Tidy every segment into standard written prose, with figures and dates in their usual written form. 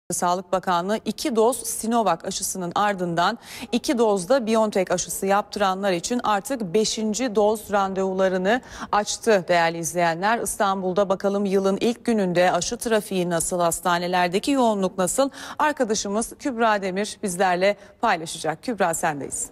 Sağlık Bakanlığı 2 doz Sinovac aşısının ardından 2 dozda BioNTech aşısı yaptıranlar için artık 5. doz randevularını açtı değerli izleyenler. İstanbul'da bakalım yılın ilk gününde aşı trafiği nasıl, hastanelerdeki yoğunluk nasıl? Arkadaşımız Kübra Demir bizlerle paylaşacak. Kübra, sendeyiz.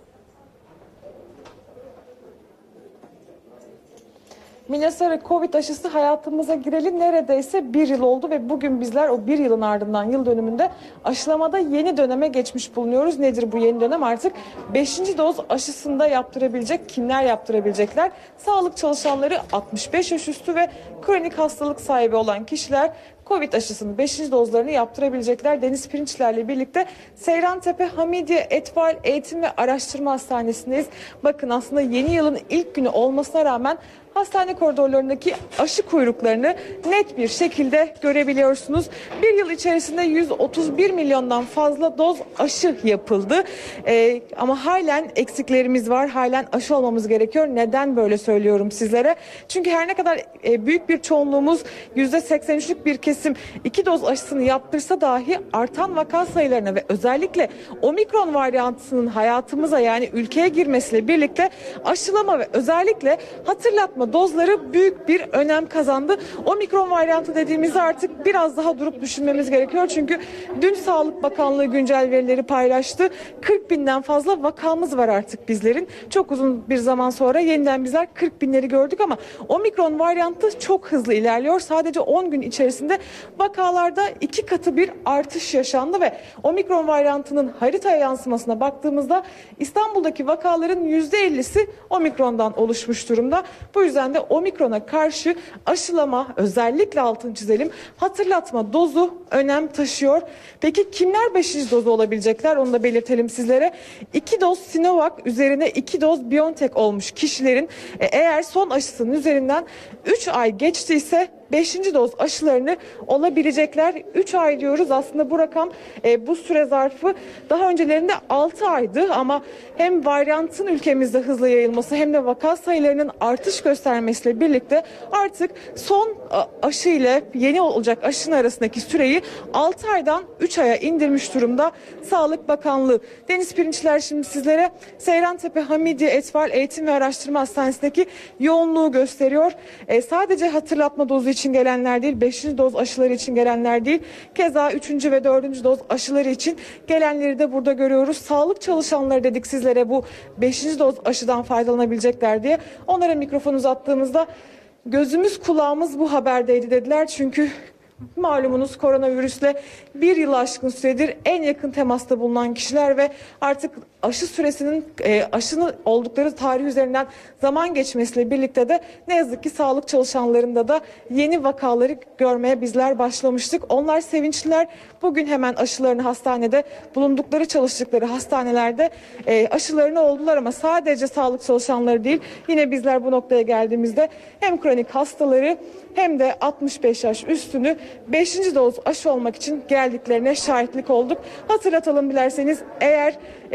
Mine Sarı, Covid aşısı hayatımıza gireli neredeyse 1 yıl oldu ve bugün bizler o 1 yılın ardından yıl dönümünde aşılamada yeni döneme geçmiş bulunuyoruz. Nedir bu yeni dönem? Artık 5. doz aşısında yaptırabilecek, kimler yaptırabilecekler? Sağlık çalışanları, 65 yaş üstü ve kronik hastalık sahibi olan kişiler Covid aşısının 5. dozlarını yaptırabilecekler. Deniz Pirinçler'le birlikte Seyrantepe Hamidiye Etfal Eğitim ve Araştırma Hastanesi'ndeyiz. Bakın, aslında yeni yılın ilk günü olmasına rağmen hastane koridorlarındaki aşı kuyruklarını net bir şekilde görebiliyorsunuz. Bir yıl içerisinde 131 milyondan fazla doz aşı yapıldı. Ama halen eksiklerimiz var. Halen aşı olmamız gerekiyor. Neden böyle söylüyorum sizlere? Çünkü her ne kadar büyük bir çoğunluğumuz, %83'lük bir kesim 2 doz aşısını yaptırsa dahi artan vaka sayılarına ve özellikle omikron varyantının hayatımıza, yani ülkeye girmesiyle birlikte aşılama ve özellikle hatırlatma dozları büyük bir önem kazandı. Omikron varyantı dediğimizde artık biraz daha durup düşünmemiz gerekiyor. Çünkü dün Sağlık Bakanlığı güncel verileri paylaştı. 40 binden fazla vakamız var artık bizlerin. Çok uzun bir zaman sonra yeniden bizler 40 binleri gördük ama omikron varyantı çok hızlı ilerliyor. Sadece 10 gün içerisinde vakalarda 2 katı bir artış yaşandı ve omikron varyantının haritaya yansımasına baktığımızda İstanbul'daki vakaların %50'si omikrondan oluşmuş durumda. Bu yüzden de omikrona karşı aşılama, özellikle altını çizelim, hatırlatma dozu önem taşıyor. Peki kimler 5. dozu olabilecekler, onu da belirtelim sizlere. 2 doz Sinovac üzerine 2 doz BioNTech olmuş kişilerin eğer son aşısının üzerinden 3 ay geçtiyse 5. doz aşılarını olabilecekler. 3 ay diyoruz, aslında bu rakam bu süre zarfı daha öncelerinde 6 aydı ama hem varyantın ülkemizde hızla yayılması hem de vaka sayılarının artış göstermesiyle birlikte artık son aşı ile yeni olacak aşının arasındaki süreyi 6 aydan 3 aya indirmiş durumda Sağlık Bakanlığı. Deniz Pirinçler şimdi sizlere Seyrantepe Hamidiye Etfal Eğitim ve Araştırma Hastanesi'ndeki yoğunluğu gösteriyor. Sadece hatırlatma dozu için gelenler değil, 5. doz aşıları için gelenler değil, keza 3. ve 4. doz aşıları için gelenleri de burada görüyoruz. Sağlık çalışanları dedik sizlere, bu 5. doz aşıdan faydalanabilecekler diye. Onlara mikrofon uzattığımızda gözümüz kulağımız bu haberdeydi dediler. Çünkü malumunuz koronavirüsle 1 yıl aşkın süredir en yakın temasta bulunan kişiler ve artık aşı süresinin aşının oldukları tarih üzerinden zaman geçmesiyle birlikte de ne yazık ki sağlık çalışanlarında da yeni vakaları görmeye bizler başlamıştık. Onlar sevinçliler. Bugün hemen aşılarını hastanede, bulundukları çalıştıkları hastanelerde aşılarını oldular ama sadece sağlık çalışanları değil, yine bizler bu noktaya geldiğimizde hem kronik hastaları hem de 65 yaş üstünü 5. doz aşı olmak için geldiklerine şahitlik olduk. Hatırlatalım dilerseniz, eğer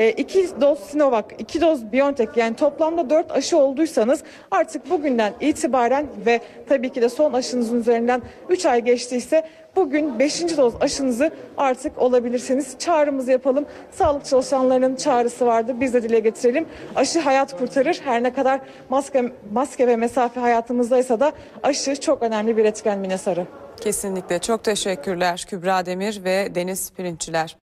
2 doz Sinovac, 2 doz BioNTech, yani toplamda 4 aşı olduysanız artık bugünden itibaren ve tabii ki de son aşınızın üzerinden 3 ay geçtiyse bugün 5. doz aşınızı artık olabilirsiniz. Çağrımızı yapalım. Sağlık çalışanlarının çağrısı vardı. Biz de dile getirelim. Aşı hayat kurtarır. Her ne kadar maske ve mesafe hayatımızdaysa da aşı çok önemli bir etken Mine Sarı. Kesinlikle. Çok teşekkürler Kübra Demir ve Deniz Pirinççiler.